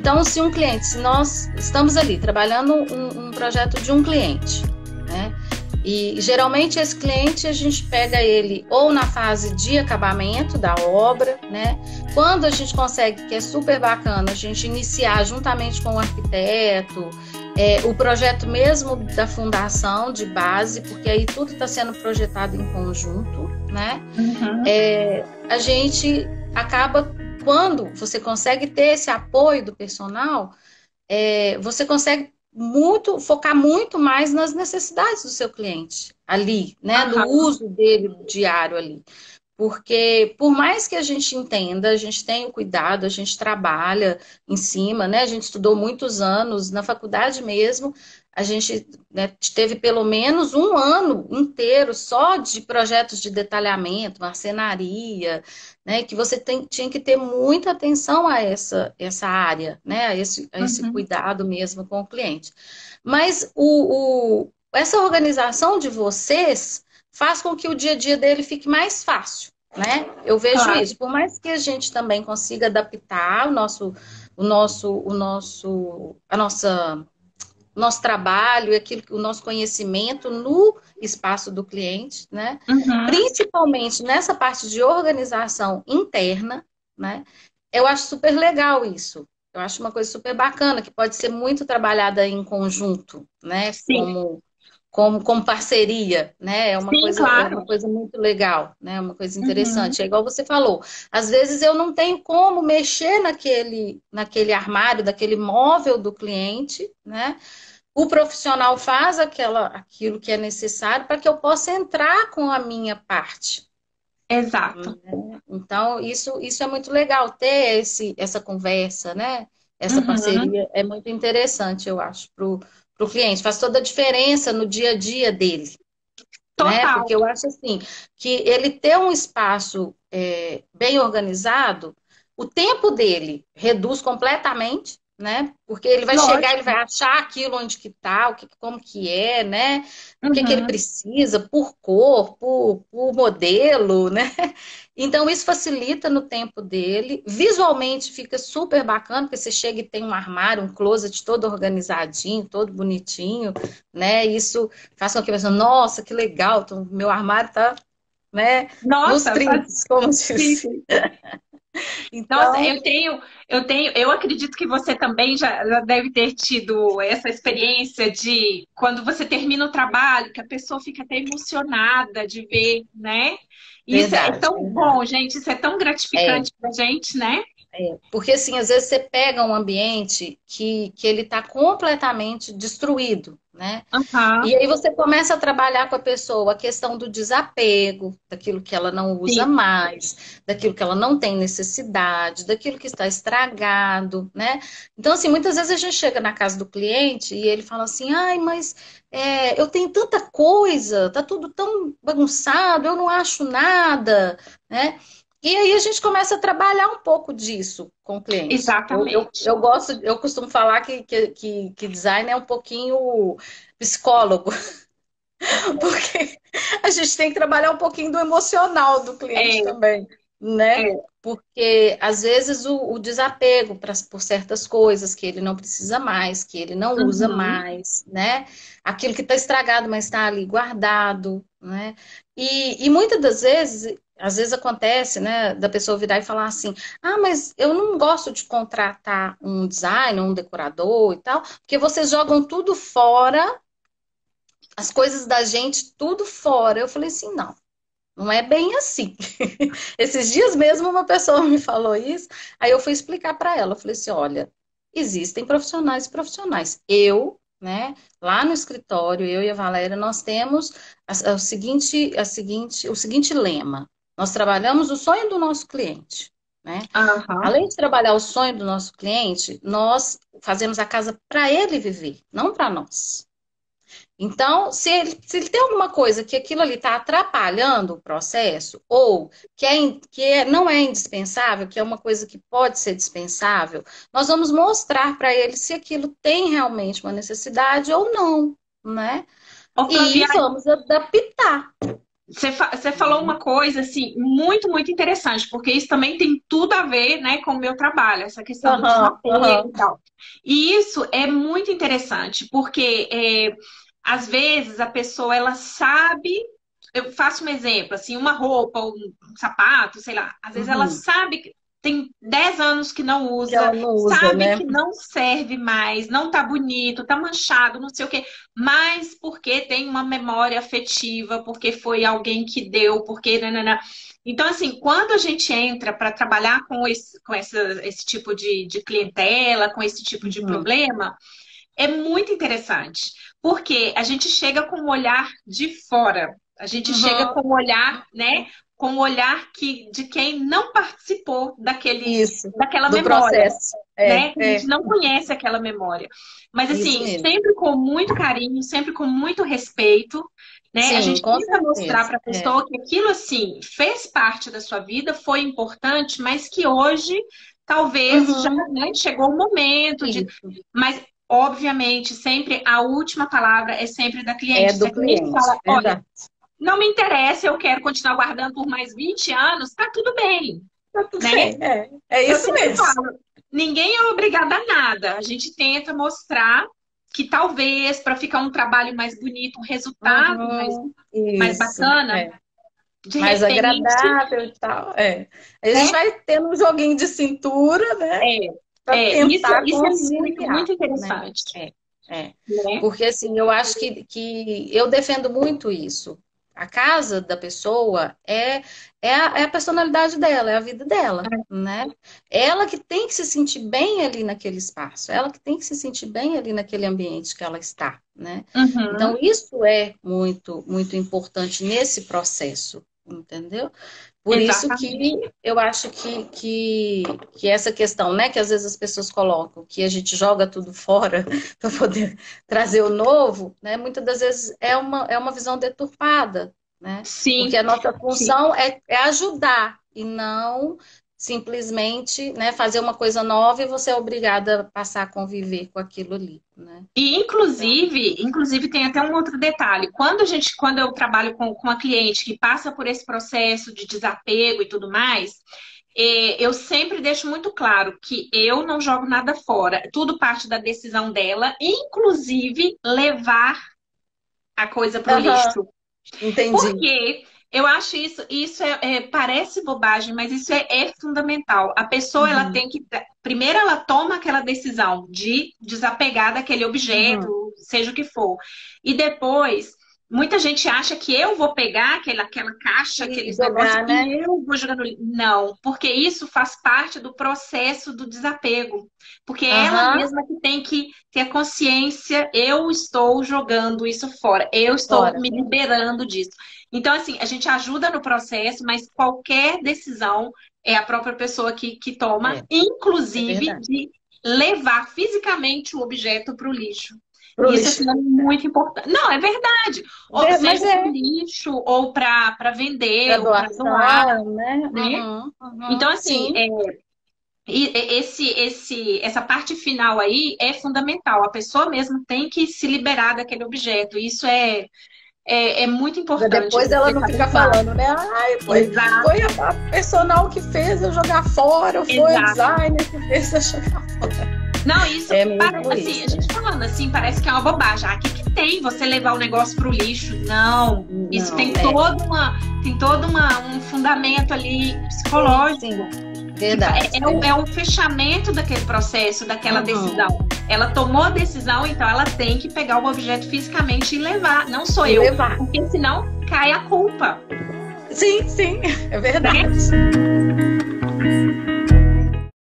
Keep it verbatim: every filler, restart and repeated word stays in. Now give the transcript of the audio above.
Então, se um cliente, se nós estamos ali trabalhando um, um projeto de um cliente, né? E geralmente esse cliente a gente pega ele ou na fase de acabamento da obra, né? Quando a gente consegue, que é super bacana, a gente iniciar juntamente com o arquiteto, é, o projeto mesmo da fundação de base, porque aí tudo está sendo projetado em conjunto, né? Uhum. É, a gente acaba, quando você consegue ter esse apoio do personal, é, você consegue muito, focar muito mais nas necessidades do seu cliente ali, né? No Aham. uso dele diário ali. Porque por mais que a gente entenda, a gente tem o cuidado, a gente trabalha em cima, né? A gente estudou muitos anos, na faculdade mesmo, a gente, né, teve pelo menos um ano inteiro só de projetos de detalhamento, marcenaria, né? Que você tem, tinha que ter muita atenção a essa, essa área, né? A esse, a esse Uhum. cuidado mesmo com o cliente. Mas o, o, essa organização de vocês faz com que o dia a dia dele fique mais fácil, né? Eu vejo Claro. isso. Por mais que a gente também consiga adaptar o nosso, o nosso, o nosso, a nossa, o nosso trabalho e aquilo, o nosso conhecimento no espaço do cliente, né? Uhum. Principalmente nessa parte de organização interna, né? Eu acho super legal isso. Eu acho uma coisa super bacana que pode ser muito trabalhada em conjunto, né? Sim, Como como, como parceria, né? É uma sim, coisa, é uma claro. coisa muito legal, né? É uma coisa Uhum. interessante. É igual você falou, às vezes eu não tenho como mexer naquele, naquele armário, daquele móvel do cliente, né? O profissional faz aquela, aquilo que é necessário para que eu possa entrar com a minha parte. Exato. Né? Então, isso, isso é muito legal, ter esse, essa conversa, né? Essa Uhum. parceria é muito interessante, eu acho, para o cliente. Faz toda a diferença no dia a dia dele, né? Total. Porque eu acho assim, que ele ter um espaço é, bem organizado, o tempo dele reduz completamente, né? Porque ele vai chegar, ele Lógico. vai achar aquilo onde que tá, o que, como que é, né? O que que ele Uhum. precisa, por cor, por, por modelo, né? Então isso facilita no tempo dele. Visualmente fica super bacana, porque você chega e tem um armário, um closet todo organizadinho, todo bonitinho, né? Isso faz com que a pessoa, nossa, que legal, então, meu armário tá, né, nos Nossa, trinques, como diz. sim. Nossa, Então, eu tenho, eu tenho, eu acredito que você também já, já deve ter tido essa experiência de quando você termina o trabalho, que a pessoa fica até emocionada de ver, né? E isso é verdade, tão bom, verdade. gente, isso é tão É, gratificante pra gente, né? é. Porque assim, às vezes você pega um ambiente que, que ele está completamente destruído, né? Aham, E aí você começa a trabalhar com a pessoa a questão do desapego, daquilo que ela não usa sim, mais, daquilo que ela não tem necessidade, daquilo que está estragado, né? Então, assim, muitas vezes a gente chega na casa do cliente e ele fala assim, ai, mas é, eu tenho tanta coisa, tá tudo tão bagunçado, eu não acho nada, né? E aí a gente começa a trabalhar um pouco disso com o cliente. Eu, eu, exatamente. eu gosto, eu costumo falar que, que, que, que design é um pouquinho psicólogo, porque a gente tem que trabalhar um pouquinho do emocional do cliente É, também, né? é. Porque às vezes o, o desapego pra, por certas coisas que ele não precisa mais, que ele não usa Uhum. mais, né? Aquilo que está estragado, mas está ali guardado, né? E, e muitas das vezes, às vezes acontece, né, da pessoa virar e falar assim: ah, mas eu não gosto de contratar um designer, um decorador e tal, porque vocês jogam tudo fora, as coisas da gente tudo fora. Eu falei assim, não, não é bem assim. Esses dias mesmo uma pessoa me falou isso, aí eu fui explicar para ela, eu falei assim, olha, existem profissionais e profissionais. Eu, né, lá no escritório, eu e a Valéria, nós temos a, a, o seguinte, a seguinte, o seguinte lema, nós trabalhamos o sonho do nosso cliente, né? Aham. Além de trabalhar o sonho do nosso cliente, nós fazemos a casa para ele viver, não para nós. Então, se ele, se ele tem alguma coisa que aquilo ali está atrapalhando o processo, ou que, é, in- que é- não é indispensável, que é uma coisa que pode ser dispensável, nós vamos mostrar para ele se aquilo tem realmente uma necessidade ou não, né? Ô, E Flavia, vamos adaptar, Você, fa você falou uma coisa, assim, muito, muito interessante, porque isso também tem tudo a ver, né, com o meu trabalho, essa questão do Aham, desapego aham. e tal. E isso é muito interessante, porque é, às vezes a pessoa, ela sabe, eu faço um exemplo, assim, uma roupa, um, um sapato, sei lá, às vezes ela Uhum. sabe que tem dez anos que não Que ela usa, não usa, sabe né? que não serve mais, não tá bonito, tá manchado, não sei o quê, mas porque tem uma memória afetiva, porque foi alguém que deu, porque nanana. Então, assim, quando a gente entra para trabalhar com esse, com essa, esse tipo de, de clientela, com esse tipo de Uhum. problema, é muito interessante, porque a gente chega com um olhar de fora, a gente chega Uhum. com um olhar, né, com um olhar que, de quem não participou daquele, Isso, daquela do memória, processo. É, né? Que a gente é, não conhece aquela memória. Mas isso assim, mesmo. sempre com muito carinho, sempre com muito respeito, né? A Sim, gente com tenta mostrar certeza. para a É. pessoa que aquilo assim fez parte da sua vida, foi importante, mas que hoje talvez já, Uhum. né, chegou o momento de. Isso. Mas obviamente, sempre a última palavra é sempre da É cliente. Se do a cliente cliente, fala, olha, verdade. não me interessa, eu quero continuar guardando por mais vinte anos, tá tudo bem, Tá tudo né? bem, é, é Eu isso sempre mesmo. falo, ninguém é obrigado a nada. A gente tenta mostrar que talvez para ficar um trabalho mais bonito, um resultado mais, Uhum. mais Isso, bacana, é. de Mais repente, agradável e tal, é. Aí a gente né? vai tendo um joguinho de cintura, né? É, Para é, isso, tentar isso é muito, conciliar, muito né? interessante, É, é. né? Porque assim, eu acho que, que eu defendo muito isso. A casa da pessoa é, é, a, é a personalidade dela, é a vida dela, né? Ela que tem que se sentir bem ali naquele espaço, ela que tem que se sentir bem ali naquele ambiente que ela está, né? Então, Uhum, isso é muito, muito importante nesse processo, entendeu? Por isso exatamente. que eu acho que, que, que essa questão, né, que às vezes as pessoas colocam, que a gente joga tudo fora para poder trazer o novo, né, muitas das vezes é uma, é uma visão deturpada, né? Porque Sim, a nossa sim. função é, é ajudar e não simplesmente, né, fazer uma coisa nova e você é obrigada a passar a conviver com aquilo ali, né? E Então, inclusive, inclusive tem até um outro detalhe. Quando a gente, quando eu trabalho com, com uma cliente que passa por esse processo de desapego e tudo mais, eh, eu sempre deixo muito claro que eu não jogo nada fora. Tudo parte da decisão dela, inclusive levar a coisa para o aham, lixo. entendi. Porque eu acho isso, isso é, é- parece bobagem, mas isso é, é fundamental. A pessoa ela Uhum, tem que, primeiro ela toma aquela decisão de desapegar daquele objeto, uhum. seja o que for. E depois, muita gente acha que eu vou pegar aquela, aquela caixa, E aqueles negócios jogar, né? e eu vou jogar no lixo. Não, porque isso faz parte do processo do desapego. Porque é ela Aham, mesma que tem que ter a consciência, eu estou jogando isso fora, eu estou fora. me liberando disso. Então, assim, a gente ajuda no processo, mas qualquer decisão é a própria pessoa que, que toma, É, é inclusive verdade. de levar fisicamente o objeto para o lixo. Pro Isso, lixo. assim, é muito importante. Não, é verdade. Ou É, mas seja para o é lixo, ou para para vender, para ou para doar, doação, né? né? Uhum, uhum, Então, assim, sim, é, e- e- esse, esse, essa parte final aí é fundamental. A pessoa mesmo tem que se liberar daquele objeto. Isso é, é, é muito para importante depois ela não deixar bem ficar claro. falando, né? Ai, foi, Exato, foi a a personal que fez eu jogar fora, ou foi o exato. designer que fez eu jogar fora. Não, isso, É pare- mesmo assim, a isso. gente falando assim, parece que é uma bobagem. Ah, o que que tem você levar o negócio pro lixo? Não, isso Não, tem é. toda uma, tem todo uma, um fundamento ali Sim, psicológico. sim. Que fa- Verdade, é, é o, é verdade. o fechamento daquele processo, daquela Uhum. decisão. Ela tomou a decisão, então ela tem que pegar o objeto fisicamente e levar. Não sou E eu, levar. porque senão cai a culpa, Sim, sim, é né? verdade.